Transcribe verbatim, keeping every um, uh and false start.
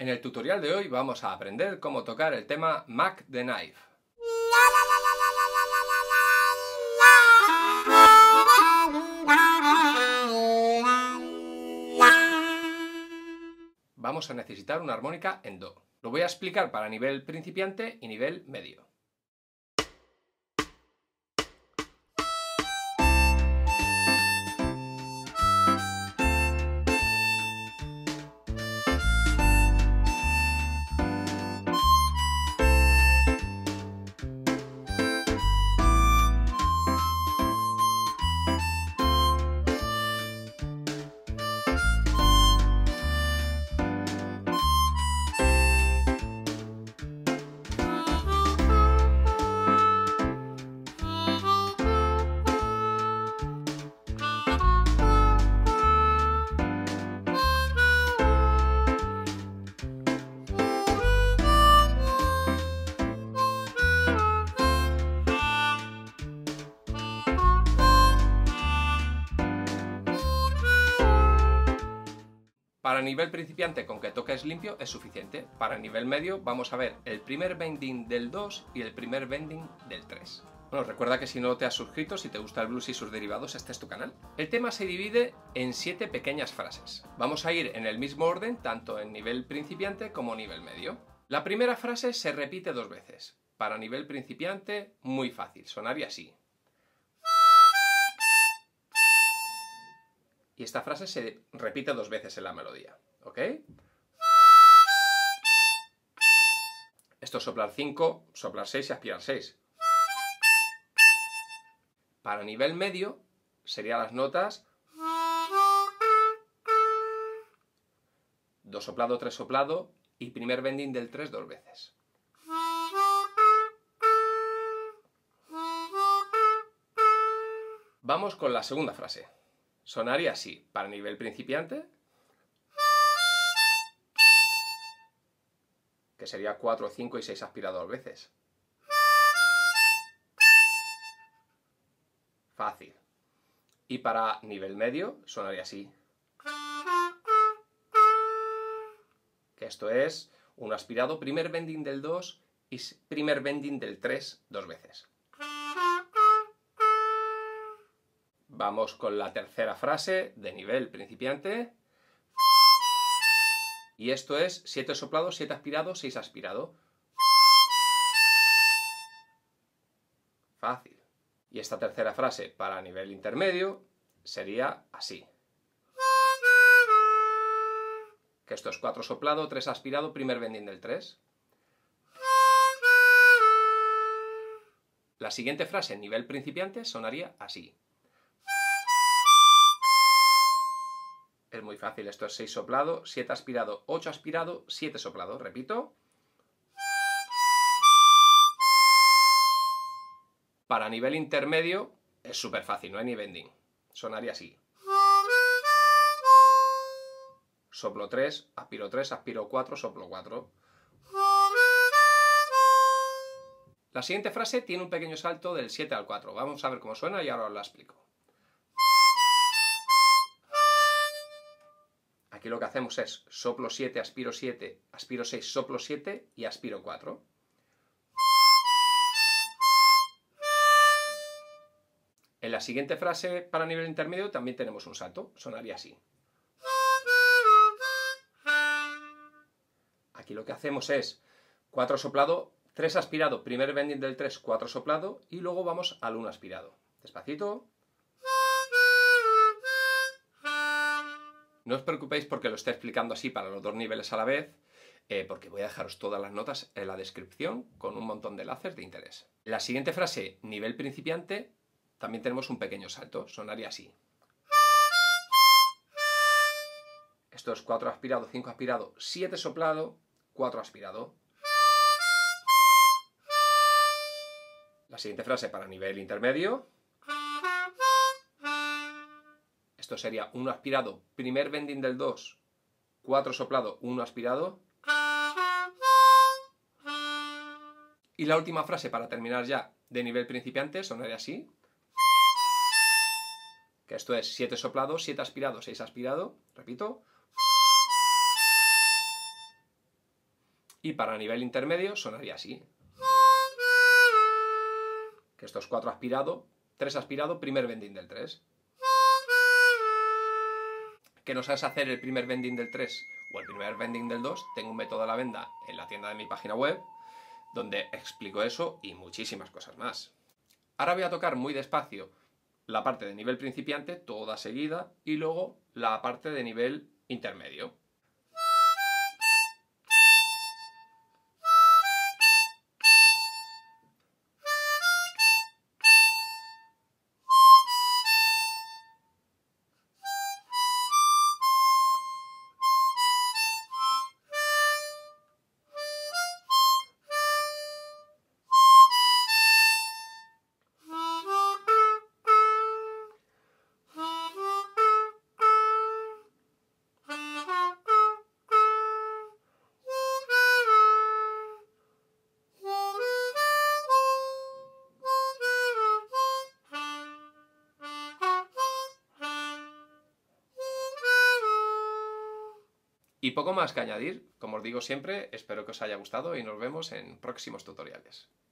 En el tutorial de hoy vamos a aprender cómo tocar el tema Mac the Knife. Vamos a necesitar una armónica en Do. Lo voy a explicar para nivel principiante y nivel medio. Para nivel principiante, con que toques limpio es suficiente. Para nivel medio vamos a ver el primer bending del dos y el primer bending del tres. Bueno, recuerda que si no te has suscrito, si te gusta el blues y sus derivados, este es tu canal. El tema se divide en siete pequeñas frases. Vamos a ir en el mismo orden, tanto en nivel principiante como nivel medio. La primera frase se repite dos veces. Para nivel principiante, muy fácil, sonaría así. Y esta frase se repite dos veces en la melodía, ¿ok? Esto es soplar cinco, soplar seis y aspirar seis. Para nivel medio serían las notas do soplado, tres soplado y primer bending del tres dos veces. Vamos con la segunda frase. Sonaría así, para nivel principiante, que sería cuatro, cinco y seis aspirado dos veces. Fácil. Y para nivel medio sonaría así, que esto es un aspirado, primer bending del dos y primer bending del tres dos veces. Vamos con la tercera frase de nivel principiante. Y esto es siete soplado, siete aspirado, seis aspirado. Fácil. Y esta tercera frase para nivel intermedio sería así. Que esto es cuatro soplado, tres aspirado, primer bending del tres. La siguiente frase en nivel principiante sonaría así. Es muy fácil, esto es seis soplado, siete aspirado, ocho aspirado, siete soplado. Repito. Para nivel intermedio es súper fácil, no hay ni bending. Sonaría así. Soplo tres, aspiro tres, aspiro cuatro, soplo cuatro. La siguiente frase tiene un pequeño salto del siete al cuatro. Vamos a ver cómo suena y ahora os la explico. Aquí lo que hacemos es soplo siete, aspiro siete, aspiro seis, soplo siete y aspiro cuatro. En la siguiente frase para nivel intermedio también tenemos un salto, sonaría así. Aquí lo que hacemos es cuatro soplado, tres aspirado, primer bending del tres, cuatro soplado y luego vamos al uno aspirado. Despacito. No os preocupéis porque lo estoy explicando así para los dos niveles a la vez, eh, porque voy a dejaros todas las notas en la descripción con un montón de enlaces de interés. La siguiente frase, nivel principiante, también tenemos un pequeño salto, sonaría así. Esto es cuatro aspirado, cinco aspirado, siete soplado, cuatro aspirado. La siguiente frase para nivel intermedio. Esto sería uno aspirado, primer bending del dos, cuatro soplado, uno aspirado. Y la última frase para terminar ya de nivel principiante sonaría así. Que esto es siete soplado, siete aspirado, seis aspirado. Repito. Y para nivel intermedio sonaría así. Que esto es cuatro aspirado, tres aspirado, primer bending del tres. ¿Que no sabes hacer el primer bending del tres o el primer bending del dos? Tengo un método a la venda en la tienda de mi página web donde explico eso y muchísimas cosas más. Ahora voy a tocar muy despacio la parte de nivel principiante, toda seguida, y luego la parte de nivel intermedio. Y poco más que añadir, como os digo siempre, espero que os haya gustado y nos vemos en próximos tutoriales.